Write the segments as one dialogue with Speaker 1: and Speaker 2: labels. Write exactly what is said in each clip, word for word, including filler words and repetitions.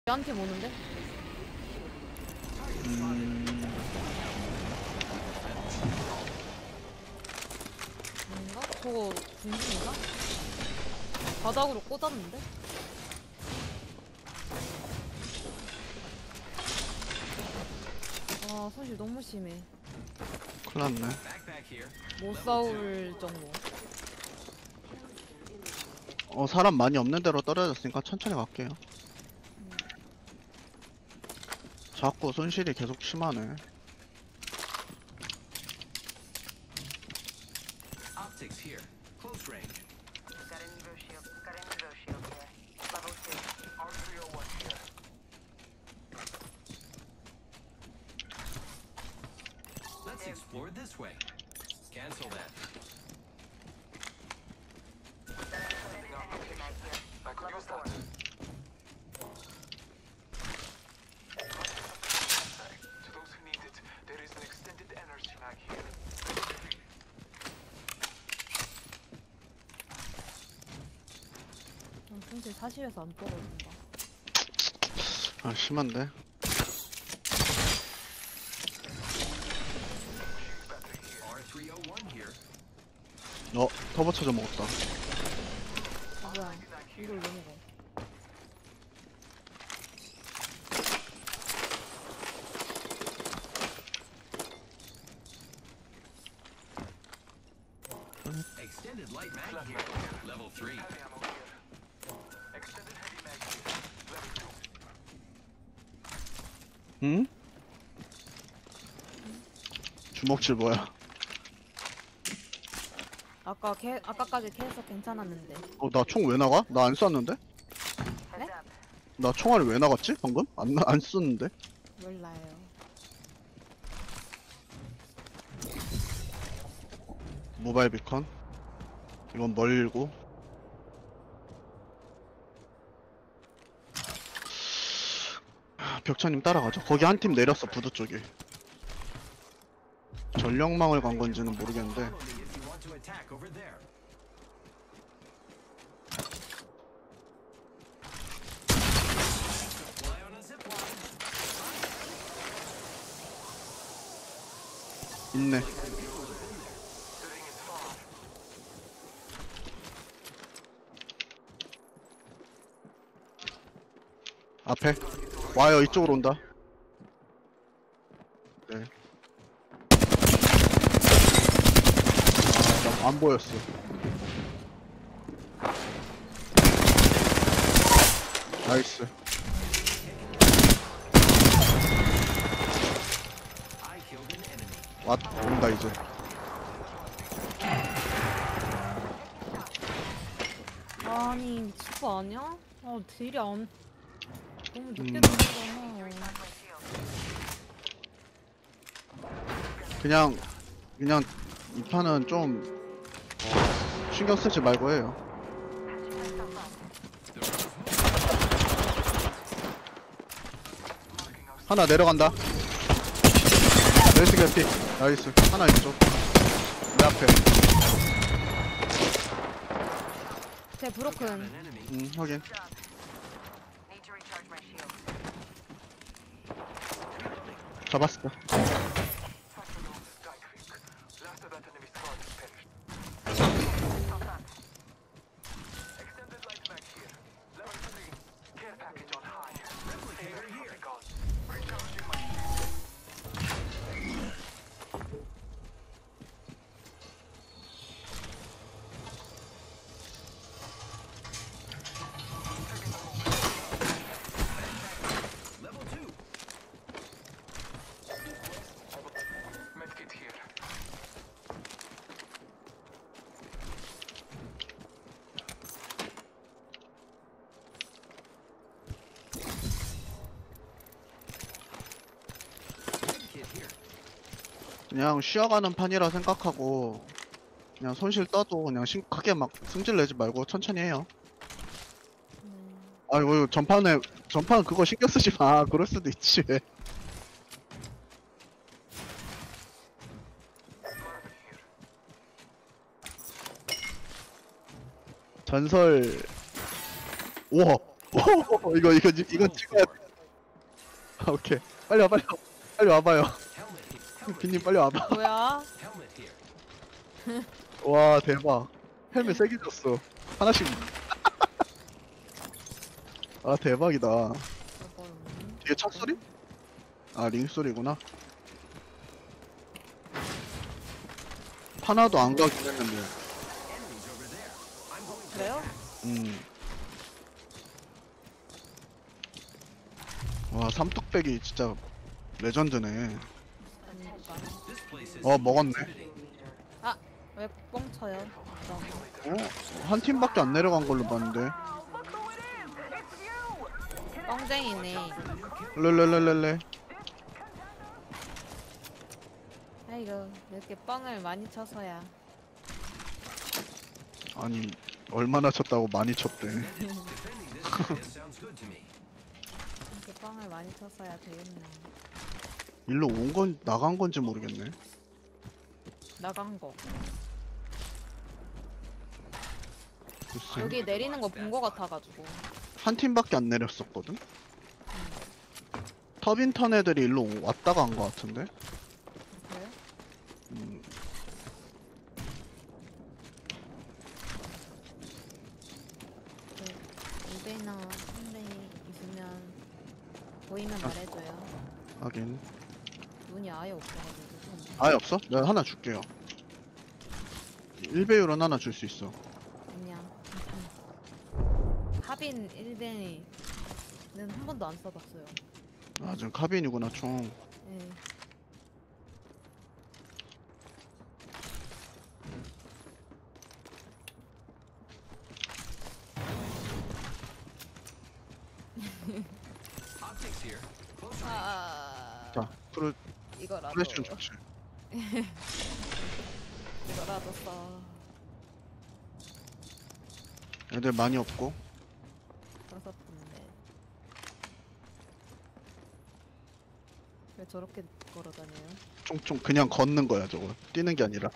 Speaker 1: 얘한테 오는데?
Speaker 2: 음...
Speaker 1: 아닌가? 저거 중심인가? 바닥으로 꽂았는데? 와 손실 너무 심해.
Speaker 2: 큰일났네.
Speaker 1: 못 싸울 정도.
Speaker 2: 어 사람 많이 없는 데로 떨어졌으니까 천천히 갈게요. 자꾸 손실이 계속 심하네.
Speaker 3: Optics here. Close range.
Speaker 4: Got an Evo shield. Got an Evo shield here. Level two. R three oh one here.
Speaker 3: Let's explore this way. Cancel that.
Speaker 4: I could use that. To those who need it, there is an extended energy mag here.
Speaker 1: 난 손실 사십에서 안 떨어진다.
Speaker 2: 아 심한데.
Speaker 3: R three oh one here.
Speaker 2: 어 터보 차저 먹었다.
Speaker 1: 아, 뭐야? 이걸 왜 먹어?
Speaker 3: Extended light mag here. Level three.
Speaker 4: Heavy ammo here. Extended heavy mag here. Level two.
Speaker 2: 응? 주먹질 뭐야?
Speaker 1: 아까 캐 아까까지 캐서 괜찮았는데.
Speaker 2: 어 나 총 왜 나가? 나 안 쐈는데?
Speaker 4: Heads up.
Speaker 2: 나 총알이 왜 나갔지? 방금? 안, 나- 안 썼는데?
Speaker 1: 몰라요.
Speaker 2: 모바일 비컨. 이건 멀고. 벽차님 따라가죠. 거기 한 팀 내렸어 부두 쪽에. 전력망을 간 건지는 모르겠는데.
Speaker 3: Follow me if you want to attack over there. Fly on a zip line.
Speaker 2: 있네.
Speaker 4: The ring is far.
Speaker 2: 앞에. 와요 이쪽으로 온다. 네. 아, 나 안 보였어. 나이스.
Speaker 3: I killed an enemy.
Speaker 2: 왔, 온다 이제.
Speaker 1: 아니 미친 거 아니야? 아 딜이 안 너무 늦게
Speaker 2: 음.
Speaker 1: 들어가잖아.
Speaker 4: My shield.
Speaker 2: 그냥 그냥 이 판은 좀 신경 쓰지 말고 해요. 하나 내려간다. 레이스 개피. 나이스. 하나 있죠. 내 앞에.
Speaker 1: 제 브로큰.
Speaker 3: An enemy.
Speaker 2: 음 확인.
Speaker 4: Job. Need to recharge my shield.
Speaker 2: 잡았어.
Speaker 4: First alone died quick. Last of that enemy squad is perished. Stop that. Extended light mag here. Level three. Care package on high. Replicator here. Gone. Recharging my shield.
Speaker 3: Level two.
Speaker 4: Medkit here.
Speaker 3: Kit here.
Speaker 2: 그냥 쉬어가는 판이라 생각하고 그냥 손실 떠도 그냥 심하게 막 승질 내지 말고 천천히 해요. 아이고 전판에 전판 그거 신경 쓰지 마. 그럴 수도 있지. 전설. 우와 오 이거 이거 이건 찍어야 돼. 아, 오케이 빨리 와 빨리 와 빨리 와봐요.
Speaker 3: Helmet here.
Speaker 2: 빈님 빨리 와봐.
Speaker 1: 뭐야?
Speaker 3: Helmet here.
Speaker 2: 와 대박. 헬멧 세개 줬어. 하나씩. 아 대박이다.
Speaker 1: 저걸
Speaker 2: 뒤에 첫 소리? 아 링 소리구나. 하나도 안 가긴 했는데.
Speaker 3: Enemies over there. I'm going to
Speaker 1: 그래요?
Speaker 2: 음. 와 삼뚝배기 진짜 레전드네.
Speaker 1: 그러니까.
Speaker 3: This place is
Speaker 2: 어 먹었네.
Speaker 3: intimidating.
Speaker 1: 아, 왜 뻥쳐요? 그럼.
Speaker 2: 어? 한 팀밖에 안 내려간 걸로 봤는데.
Speaker 1: 뻥쟁이네.
Speaker 2: 렐렐렐렐레.
Speaker 1: 아이고, 이렇게 뻥을 많이 쳐서야.
Speaker 2: 아니 얼마나 쳤다고 많이 쳤대.
Speaker 3: Defending this area sounds good to me.
Speaker 1: 이렇게 뻥을 많이 쳐서야 되겠네.
Speaker 2: 일로 온 건 나간 건지 모르겠네.
Speaker 1: 나간 거.
Speaker 2: 글쎄.
Speaker 1: 여기 내리는 거 본 거 같아가지고.
Speaker 2: 한 팀밖에 안 내렸었거든. 터빈턴 애들이 일로 오- 왔다가 간 거 같은데.
Speaker 1: 그래요?
Speaker 2: 음.
Speaker 1: 이배나 한대 있으면 보이면 말해줘요.
Speaker 2: 하긴.
Speaker 1: 눈이 아예 없어가지고.
Speaker 2: 아예 없어? 내가 하나 줄게요. 일 배율은 하나 줄 수 있어.
Speaker 1: 그냥. 하빈 일 배는 한 번도 안 써봤어요.
Speaker 2: 아 지금 카빈이구나 총.
Speaker 1: 예.
Speaker 3: Optics here. Close range.
Speaker 1: 아,
Speaker 2: 자 프로
Speaker 1: 이거라도
Speaker 2: 프레시는 좋지.
Speaker 1: 이거라도 써.
Speaker 2: 애들 많이 없고.
Speaker 1: 다섯 분인데. 왜 저렇게 걸어다녀요?
Speaker 2: 총총 그냥 걷는 거야 저거. 뛰는 게 아니라.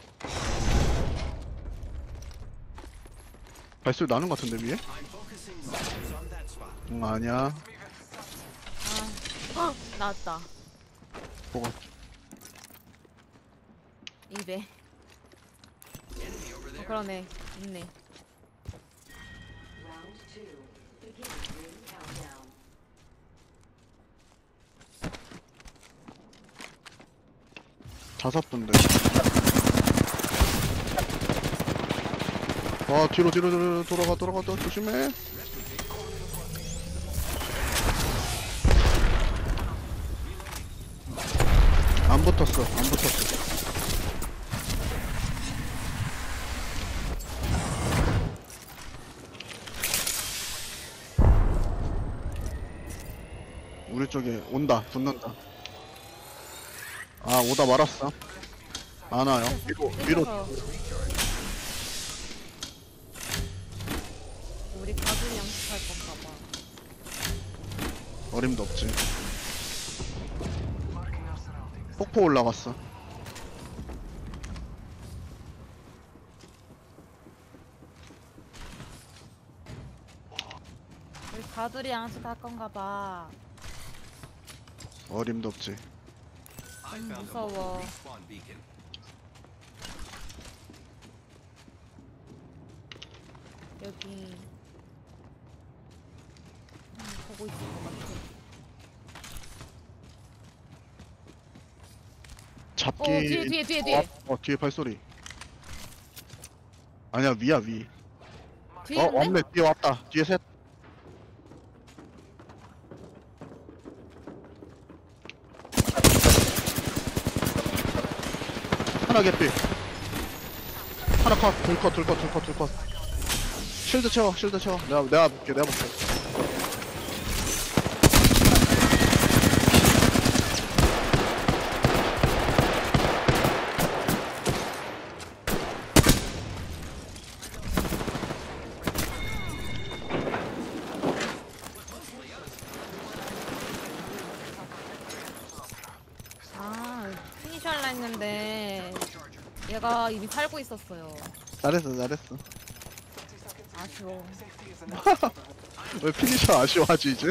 Speaker 2: 발소리 나는 것 같은데 위에?
Speaker 3: I'm focusing rounds on that spot.
Speaker 2: 응 아니야.
Speaker 1: 아, 나왔다.
Speaker 2: 뭐가?
Speaker 1: 이 배.
Speaker 3: Enemy over
Speaker 1: 어,
Speaker 3: there.
Speaker 1: 그러네. 있네.
Speaker 5: Round two. Beginning ring countdown.
Speaker 2: 다섯 분데. 와 뒤로 뒤로 뒤로 돌아가 돌아가 또 조심해. 안 붙었어 안 붙었어. 우리 쪽에 온다 붙는다. 아 오다 말았어. 안 와요. 위로 위로.
Speaker 1: 뜯어서. 우리 가족 양식할 건가 봐.
Speaker 2: 어림도 없지. 폭포 올라갔어.
Speaker 1: 우리 가족이 양식할 건가 봐.
Speaker 2: 어림도 없지.
Speaker 3: I
Speaker 1: 음,
Speaker 3: found a
Speaker 1: 무서워.
Speaker 3: mobile respawn beacon.
Speaker 1: 여기 음, 보고 있을 것 같아.
Speaker 2: 잡기.
Speaker 1: 어, 뒤에, 뒤에, 뒤에, 뒤에.
Speaker 2: 어, 어 뒤에 발소리. 아니야 위야 위.
Speaker 1: 뒤에
Speaker 2: 어
Speaker 1: 있는데?
Speaker 2: 왔네 뒤에 왔다. 뒤에 셋. 하나 개피. 하나 컷. 둘 컷, 둘 컷, 둘 컷, 둘 컷. 실드 채워, 실드 채워. 내가 내가 볼게, 내가 볼게.
Speaker 1: 아, 피니시 할라 했는데 얘가 이미 살고 있었어요.
Speaker 2: 잘했어, 잘했어.
Speaker 1: 아쉬워.
Speaker 3: I'm
Speaker 2: 왜 피니셔 아쉬워하지 이제?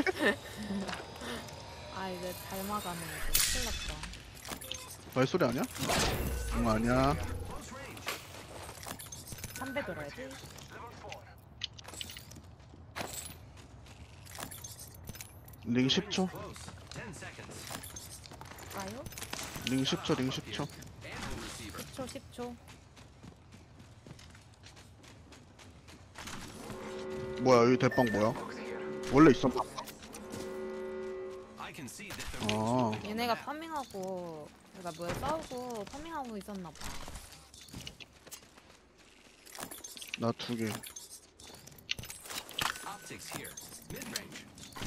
Speaker 1: 아 이제 닮아가는 거 큰일 났다.
Speaker 2: 발소리 아니야? 응 아니야.
Speaker 1: 삼배 들어야지.
Speaker 2: 링 십 초.
Speaker 3: Close. Ten seconds.
Speaker 1: 가요?
Speaker 2: 링 십 초 링 십 초.
Speaker 3: And the receiver.
Speaker 1: 십 초 십 초.
Speaker 2: 뭐야 여기 대빵 뭐야? 원래 있었나?
Speaker 3: I can see that the
Speaker 2: 아
Speaker 1: 얘네가 파밍하고 그러니까 뭐야 싸우고 파밍하고 있었나 봐.
Speaker 2: 나 두 개.
Speaker 3: optics here. Mid-range.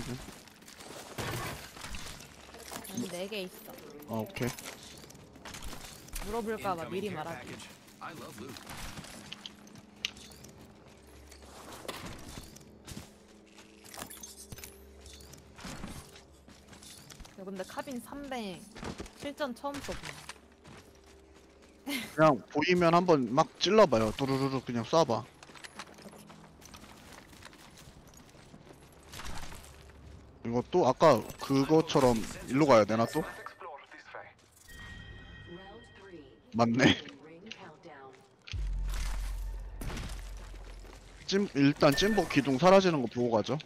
Speaker 1: 여기 네 개 있어.
Speaker 2: 아 오케이.
Speaker 1: 물어볼까봐
Speaker 3: Incoming
Speaker 1: 미리
Speaker 3: care
Speaker 1: 말하기.
Speaker 3: package. I love loot.
Speaker 1: 야, 근데 카빈 삼배 실전 처음 써봐.
Speaker 2: 그냥 보이면 한번 막 찔러봐요. 뚜루루루 그냥 쏴봐. 이것도 아까 그거처럼 일로 가야 되나 또?
Speaker 4: Let's explore this way.
Speaker 5: Round three.
Speaker 2: 맞네.
Speaker 5: Beginning ring countdown.
Speaker 2: 찜 일단 찜복 기둥 사라지는 거 보고 가죠.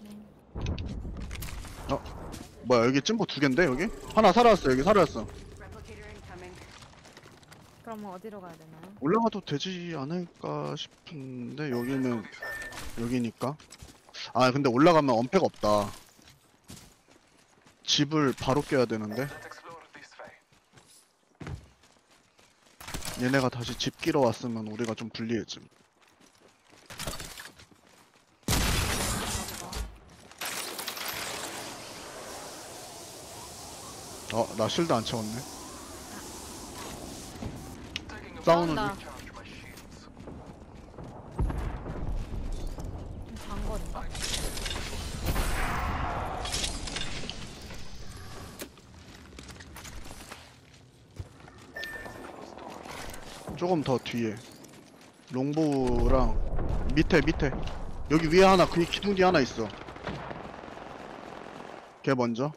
Speaker 2: 어 뭐야 여기 찜복 두 개인데 여기? 하나 사라졌어 여기 사라졌어.
Speaker 5: Replicator incoming.
Speaker 1: 그럼 어디로 가야 되나요?
Speaker 2: 올라가도 되지 않을까 싶은데 여기는 여기니까. 아 근데 올라가면 엄폐가 없다. 집을 바로 깨야 되는데
Speaker 4: Let's explore this way.
Speaker 2: 얘네가 다시 집 끼러 왔으면 우리가 좀 불리해짐. 어, 나 실드 안 채웠네.
Speaker 4: Taking a
Speaker 2: 싸우는
Speaker 1: 싸운다.
Speaker 4: charge my shields.
Speaker 1: 장거리인가?
Speaker 2: 조금 더 뒤에 롱보랑 밑에 밑에 여기 위에 하나 그 기둥 뒤에 하나 있어. 걔 먼저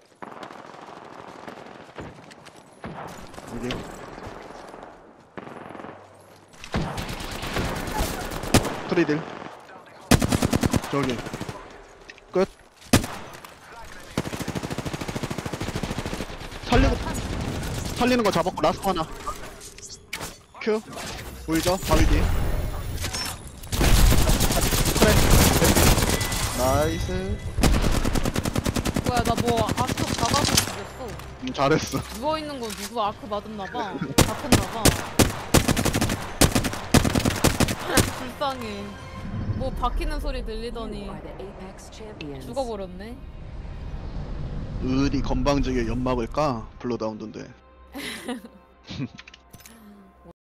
Speaker 2: 여기 프리딜 저기 끝. 살리고 살리는 거 잡았고 라스트 하나 큐 보이죠? 바위 뒤 그래 나이스.
Speaker 1: 뭐야 나 뭐 아크 받아서 죽였어.
Speaker 2: 음, 잘했어.
Speaker 1: 누워있는 거 누구 아크 맞았나봐. 잡혔나봐. 불쌍해. 뭐 박히는 소리 들리더니
Speaker 5: You are the Apex champions.
Speaker 1: 죽어버렸네.
Speaker 2: 어디 건방지게 연막을 까 블러다운드인데